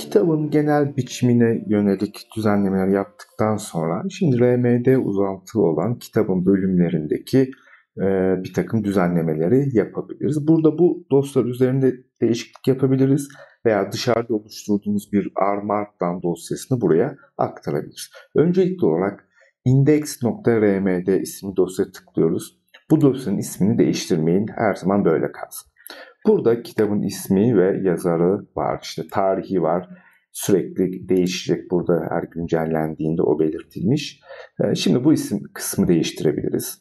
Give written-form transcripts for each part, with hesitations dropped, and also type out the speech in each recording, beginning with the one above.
Kitabın genel biçimine yönelik düzenlemeler yaptıktan sonra şimdi RMD uzantılı olan kitabın bölümlerindeki bir takım düzenlemeleri yapabiliriz. Burada bu dosyalar üzerinde değişiklik yapabiliriz veya dışarıda oluşturduğumuz bir R-Markdown dosyasını buraya aktarabiliriz. Öncelikli olarak index.rmd isimli dosyaya tıklıyoruz. Bu dosyanın ismini değiştirmeyin, her zaman böyle kalsın. Burada kitabın ismi ve yazarı var, işte tarihi var, sürekli değişecek burada her güncellendiğinde o belirtilmiş. Şimdi bu isim kısmı değiştirebiliriz.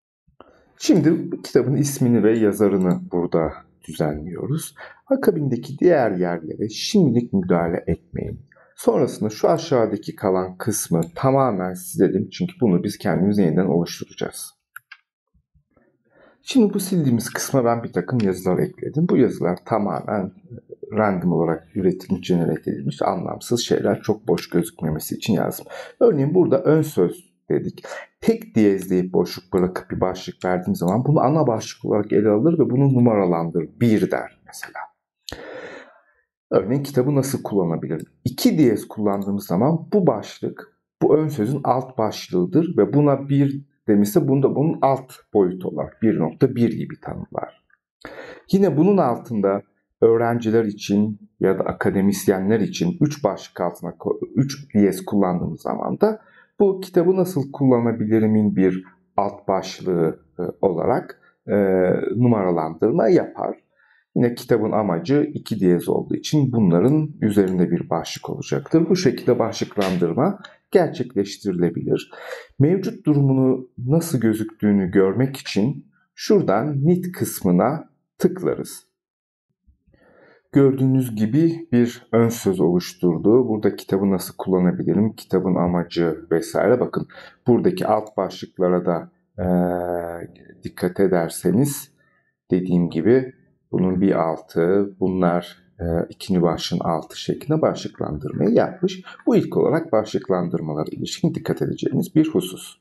Şimdi kitabın ismini ve yazarını burada düzenliyoruz. Akabindeki diğer yerlere şimdilik müdahale etmeyin. Sonrasında şu aşağıdaki kalan kısmı tamamen silelim çünkü bunu biz kendimiz yeniden oluşturacağız. Şimdi bu sildiğimiz kısma ben bir takım yazılar ekledim. Bu yazılar tamamen random olarak üretilmiş, generate edilmiş, anlamsız şeyler, çok boş gözükmemesi için yazdım. Örneğin burada ön söz dedik. Tek diyezleyip boşluk bırakıp bir başlık verdiğim zaman bunu ana başlık olarak ele alır ve bunu numaralandırır. 1 der mesela. Örneğin kitabı nasıl kullanabilirim? 2 diyez kullandığımız zaman bu başlık bu ön sözün alt başlığıdır ve buna 1 demişse bunda bunun alt boyutu olarak 1.1 gibi tanımlar. Yine bunun altında öğrenciler için ya da akademisyenler için 3 başlık altına 3 diyez kullandığımız zaman da bu kitabı nasıl kullanabilirimin bir alt başlığı olarak numaralandırma yapar. Yine kitabın amacı 2 diyez olduğu için bunların üzerinde bir başlık olacaktır. Bu şekilde başlıklandırma gerçekleştirilebilir. Mevcut durumunu nasıl gözüktüğünü görmek için şuradan nit kısmına tıklarız. Gördüğünüz gibi bir ön söz oluşturdu. Burada kitabı nasıl kullanabilirim, kitabın amacı vesaire. Bakın buradaki alt başlıklara da dikkat ederseniz dediğim gibi bunun bir altı, bunlar ikinci başlığın altı şeklinde başlıklandırmayı yapmış. Bu ilk olarak başlıklandırmalara ilişkin dikkat edeceğimiz bir husus.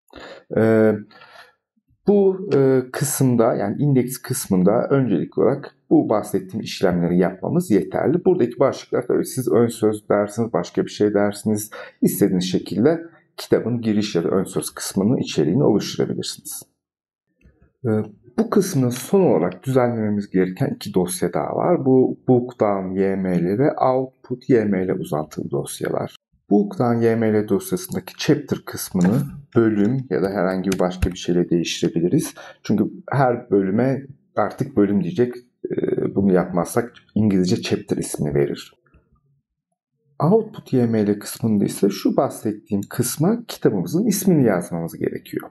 Bu kısımda yani indeks kısmında öncelikli olarak bu bahsettiğim işlemleri yapmamız yeterli. Buradaki başlıklar tabii siz ön söz dersiniz, başka bir şey dersiniz. İstediğiniz şekilde kitabın giriş ya da ön söz kısmının içeriğini oluşturabilirsiniz. Bu kısmın son olarak düzenlememiz gereken 2 dosya daha var. Bu bookdown YML ve output YML uzantılı dosyalar. Bookdown YML dosyasındaki chapter kısmını bölüm ya da herhangi bir başka bir şeyle değiştirebiliriz. Çünkü her bölüme artık bölüm diyecek. Bunu yapmazsak İngilizce chapter ismini verir. Output YML kısmında ise şu bahsettiğim kısma kitabımızın ismini yazmamız gerekiyor.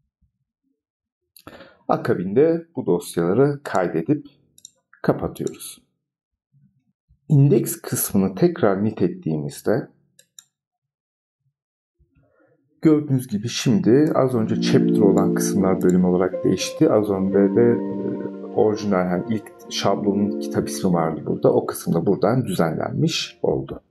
Akabinde bu dosyaları kaydedip kapatıyoruz. İndeks kısmını tekrar nit ettiğimizde gördüğünüz gibi şimdi az önce chapter olan kısımlar bölüm olarak değişti. Az önce de orijinal yani ilk şablonun kitap ismi vardı burada. O kısımda buradan düzenlenmiş oldu.